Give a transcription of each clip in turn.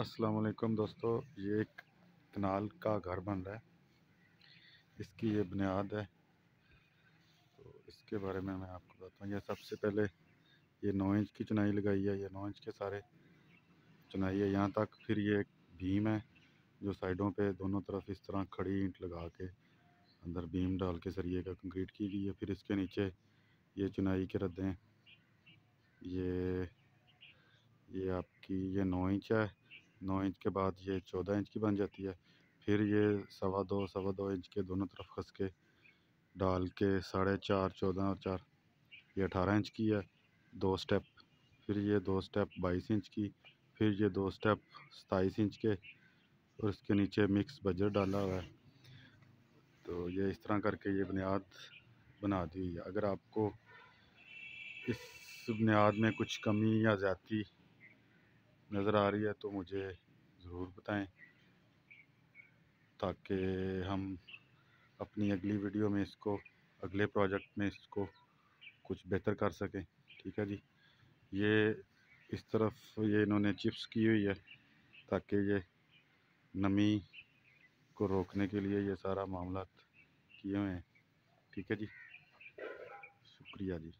अस्सलाम वालेकुम दोस्तों, ये एक कनाल का घर बन रहा है। इसकी ये बुनियाद है, तो इसके बारे में मैं आपको बताता हूँ। ये सबसे पहले ये 9 इंच की चुनाई लगाई है। ये 9 इंच के सारे चुनाई है यहाँ तक। फिर ये एक बीम है जो साइडों पे दोनों तरफ इस तरह खड़ी ईंट लगा के अंदर बीम डाल के सरिये का कंक्रीट की गई है। फिर इसके नीचे ये चुनाई के रद्दे हैं। ये आपकी ये 9 इंच है। 9 इंच के बाद ये 14 इंच की बन जाती है। फिर ये सवा दो इंच के दोनों तरफ खस के डाल के 4.5 14 और 4 ये 18 इंच की है। 2 स्टेप। फिर ये 2 स्टेप 22 इंच की। फिर ये 2 स्टेप 27 इंच के। और इसके नीचे मिक्स बजर डाला हुआ है। तो ये इस तरह करके ये बुनियाद बना दी हुई है। अगर आपको इस बुनियाद में कुछ कमी या ज़्यादती नज़र आ रही है तो मुझे ज़रूर बताएं, ताकि हम अपनी अगली वीडियो में इसको, अगले प्रोजेक्ट में इसको कुछ बेहतर कर सकें। ठीक है जी। ये इस तरफ ये इन्होंने चिप्स की हुई है ताकि ये नमी को रोकने के लिए ये सारा मामला किए हुए हैं। ठीक है जी, शुक्रिया जी।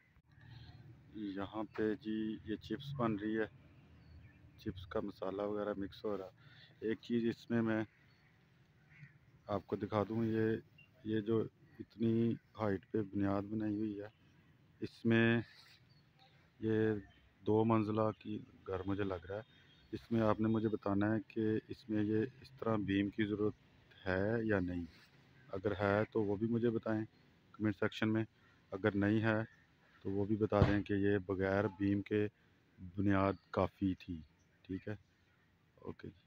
यहाँ पे जी ये चिप्स बन रही है। चिप्स का मसाला वगैरह मिक्स हो रहा है। एक चीज़ इसमें मैं आपको दिखा दूँ, ये जो इतनी हाइट पे बुनियाद बनाई हुई है, इसमें ये 2 मंजिला की घर मुझे लग रहा है। इसमें आपने मुझे बताना है कि इसमें ये इस तरह बीम की ज़रूरत है या नहीं। अगर है तो वो भी मुझे बताएं कमेंट सेक्शन में। अगर नहीं है तो वो भी बता दें कि ये बग़ैर बीम के बुनियाद काफ़ी थी। ठीक है, ओके।